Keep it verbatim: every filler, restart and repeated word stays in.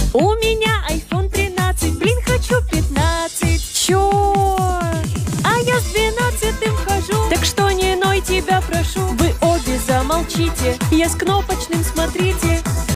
У меня айфон тринадцать, блин, хочу пятнадцать. Чё? А я с двенадцатым хожу. Так что не ной, тебя прошу. Вы обе замолчите, я с кнопочкой